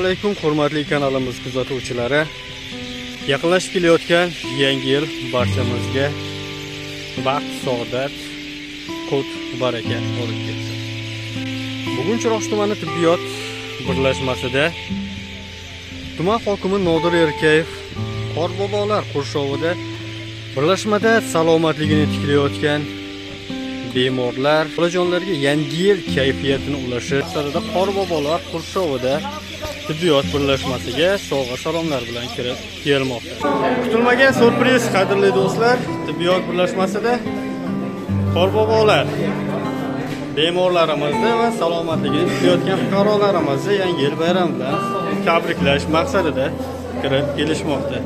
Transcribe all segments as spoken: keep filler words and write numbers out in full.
alaykum hurmatli kanalimiz kuzatuvchilari. Yaqinlashib kelayotgan yangi yil barchamizga baxt, saodat, qut, baraka olib kelsin. Bugun Chiroqchi tumani tibbiyot birlashmasida tuman hokimi Nodir Erkayev Qorbobolar qurshovida birlashmada salomatligini tiklayotgan bemorlar, bolajonlarga yangi yil kayfiyatini ulashish maqsadida Qorbobolar qurshovida tibbiyot birlashmasiga sovg'a salomlar bilan kirib kelmoqda. Kutilmagan surpriz, qadrli do'stlar, tibbiyot birlashmasida Qorbobolar bemorlarimizni va salomatligini tiklayotgan fuqarolarimizni yangi yil bayrami bilan tabriklash maqsadida kirib kelishmoqda.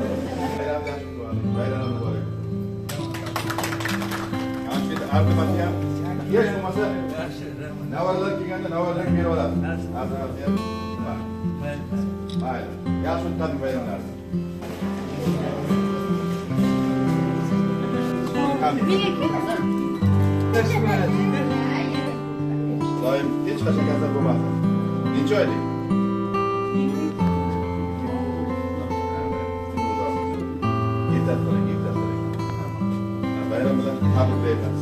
Yes, olmasa navarlar kelganda navarlar berib oladi. Mayli. Yaxshi o'tadi bayramlarni. Doim hech qachon kasal bo'lmadi. Necha oylik? Yetar qiling, yetar qiling. Bayram bilan tabriklaymiz.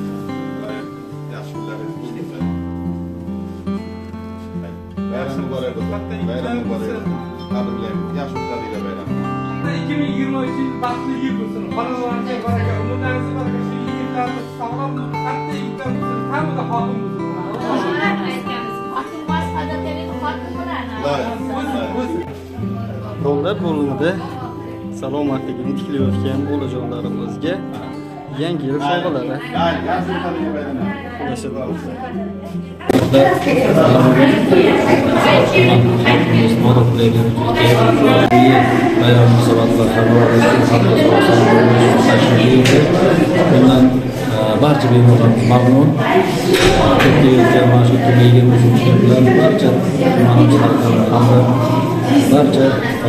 Bayram muborak bo'lsin. Bayram muborak bo'lsin. Tabriklaymiz. Yaxshi o'tadilar bayram. ikki ming yigirma uch yil baxtli yil bo'lsin. Xonadonlarga baraka, umidlaringiz baraka, shu yigitlarni sog'lom, qattiq yigitlar bo'lsin. Hamda xotin bo'lsin. Bolalar bo'limida salomatligini tiklayotgan bolajonlarimizga yangi yil sovg'alari bayram munosabatida bundan barcha bemorlarimiz mamnun. O'tayotgan mana shu kunga yigirma uchinchi bilan barcha tumanimizlar hamda barcha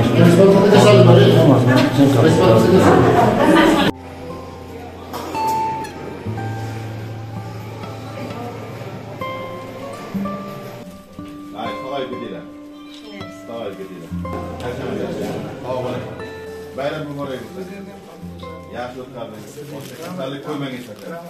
bayram muborak bo'lsin. Yaxshi o'tqazing. Boshqa kasallik qo'ymangiz.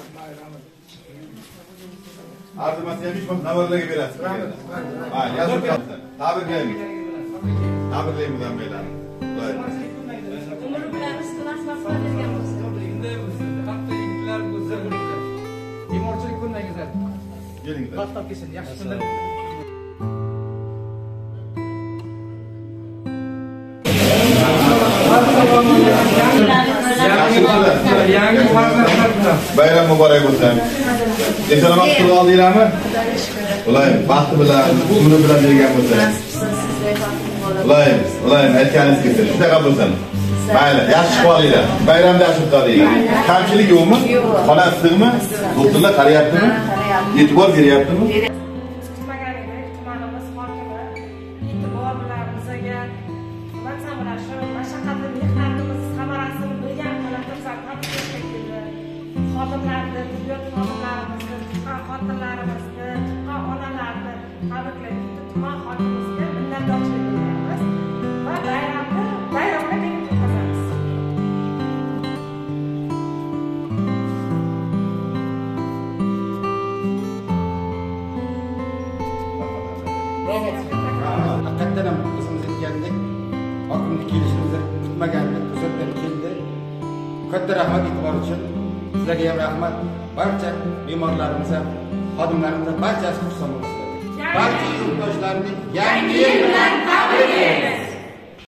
Arzimas ham ish navarlarga berasiz. Ha, yaxshi o'tqazing. Tabriklaymiz. Tabriklaymiz hammalarni. Umr bilan istimasidan bergan bo'lsin. Bunday bo'lsin. Hatto yigitlar bo'lsa bo'ladi. Bemorchilik ko'rmangizlar. Kelinglar. To'xtab kelsin. Yaxshi kunlar. Bayram muborak bo'lsin. Esonoq qilib oldinglarmi? Ulayim, baxti bilan, umri bilan bergan bo'lsin. Ulayim, ulayim, aytganingiz kelsin. Shunaqa bo'lsin. Mayli, yaxshi chiqib olinglar. Bayramda yaxshi o'tadinglar. Kamchilik yo'qmi? Xona issiqmi? Doktorlar qarayaptimi? E'tibor beryaptimi? Xodimlarni, tibbiyot xodimlarimizni, tuqqan xotinlarimizni, tuqqan onalarni tabriklaymiz. Tuman hokimimizga minnatdorchilik bildiramiz va bayramni bayramga teng o'tkazamiz. Haqiqatan ham o'zimiz aytgandek, hokimlik kelishimizni kutmagandik, to'satdan keldi. Katta rahmat e'tibor uchun. Sizlarga ham rahmat. Barcha bemorlarimiz ham, xodimlarimiz ham barchasi xursand bo'lsin. Barcha yurtdoshlarni yangi yil bilan tabriklaymiz.